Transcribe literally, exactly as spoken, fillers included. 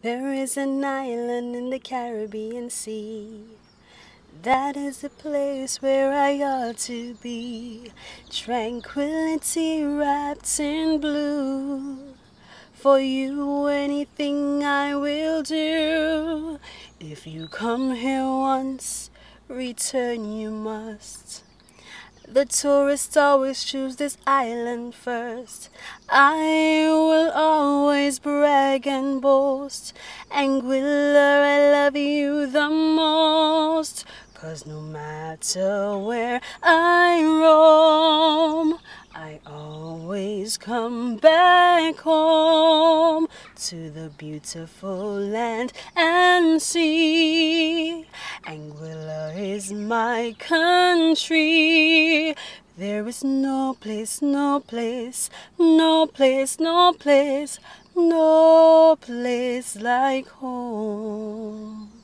There is an island in the Caribbean Sea. That is the place where I ought to be. Tranquility wrapped in blue. For you, anything I will do. If you come here once, return you must. The tourists always choose this island first. I will always brag and boast. Anguilla, I love you the most. 'Cause no matter where I roam, I always come back home to the beautiful land and sea. Anguilla is my country. There is no place, no place, no place, no place, no place like home.